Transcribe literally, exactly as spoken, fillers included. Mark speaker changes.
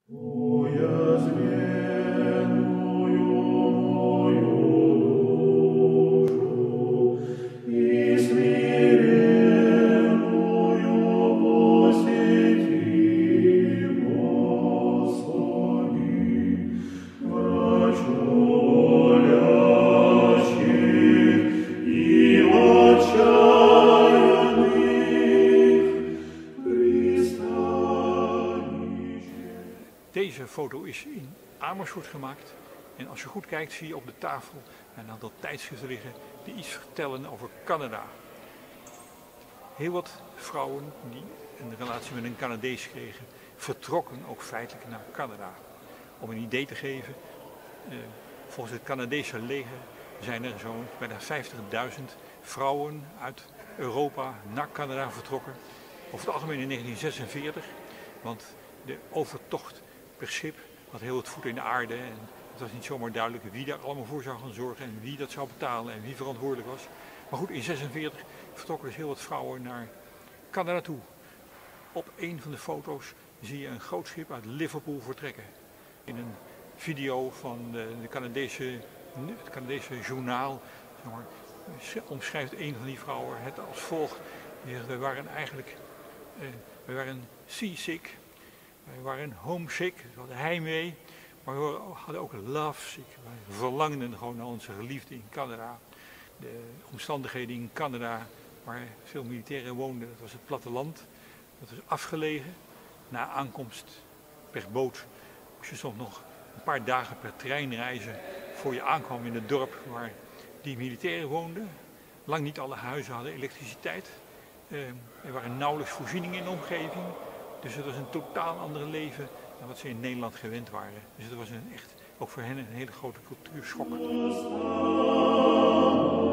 Speaker 1: Deze foto is in Amersfoort gemaakt en als je goed kijkt zie je op de tafel een aantal tijdschriften liggen die iets vertellen over Canada. Heel wat vrouwen die een relatie met een Canadees kregen, vertrokken ook feitelijk naar Canada. Om een idee te geven, eh, volgens het Canadese leger zijn er zo'n bijna vijftigduizend vrouwen uit Europa naar Canada vertrokken. Over het algemeen in negentien zesenveertig, want de overtocht per schip had heel het voet in de aarde en het was niet zomaar duidelijk wie daar allemaal voor zou gaan zorgen en wie dat zou betalen en wie verantwoordelijk was. Maar goed, in zesenveertig vertrokken dus heel wat vrouwen naar Canada toe. Op een van de foto's zie je een groot schip uit Liverpool vertrekken. In een video van de, de Canadese, het Canadese journaal zeg maar, omschrijft een van die vrouwen het als volgt. Die zegt, wij waren eigenlijk eh, wij waren seasick. Wij waren homesick, we hadden heimwee, maar we hadden ook lovesick. Wij verlangden gewoon naar onze geliefde in Canada. De omstandigheden in Canada, waar veel militairen woonden, dat was het platteland. Dat was afgelegen. Na aankomst per boot moest je soms nog een paar dagen per trein reizen voor je aankwam in het dorp waar die militairen woonden. Lang niet alle huizen hadden elektriciteit. Er waren nauwelijks voorzieningen in de omgeving. Dus het was een totaal ander leven dan wat ze in Nederland gewend waren. Dus het was een echt, ook voor hen een hele grote cultuurschok.